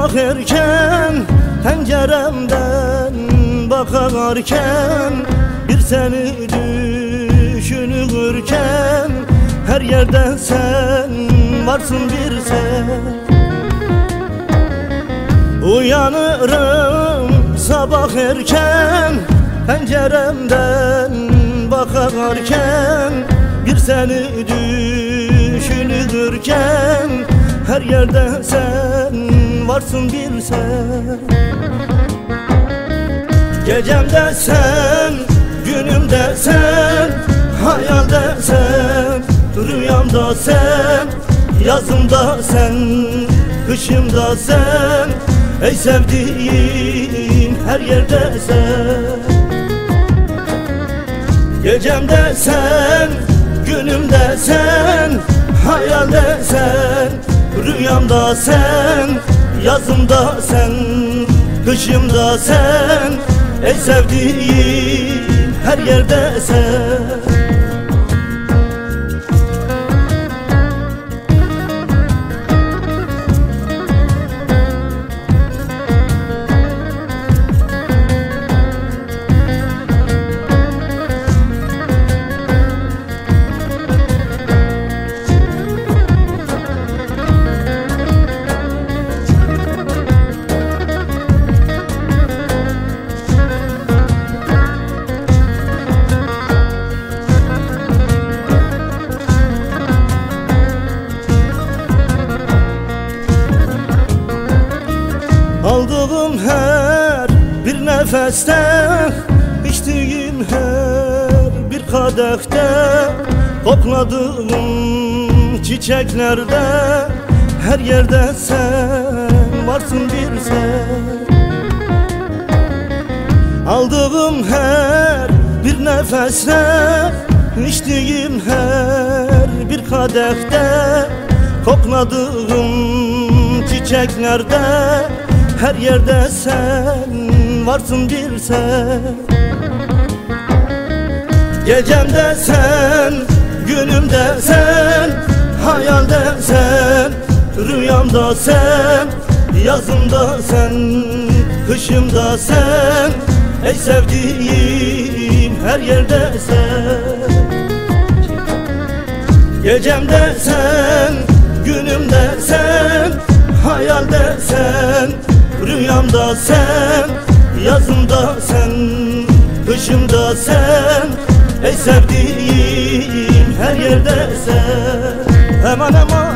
sabah erken penceremden bakarken, bir seni düşünürken, her yerde sen varsın bir sen. Uyanırım sabah erken penceremden bakarken, bir seni düşünürken, her yerde sen varsın bir sen. Gecemde sen, günümde sen, hayalde sen, rüyamda sen, yazımda sen, kışımda sen. Ey sevdiğim, her yerde sen. Gecemde sen, günümde sen, hayalde sen, rüyamda sen, yazımda sen, kışımda sen. Ey sevdiğim, her yerde sen. Aldığım her bir nefeste, içtiğim her bir kadehte, kokladığım çiçeklerde, her yerde sen varsın bir sen. Aldığım her bir nefeste, içtiğim her bir kadehte, kokladığım çiçeklerde, her yerde sen varsın bir sen. Gecemde sen, günümde sen, hayalde sen, rüyamda sen, yazımda sen, kışımda sen. Ey sevdiğim, her yerde sen. Gecemde sen, günümde sen, hayalde sen, rüyamda sen, yazımda sen, kışımda sen. Ey sevdiğim, her yerde sen. Aman aman.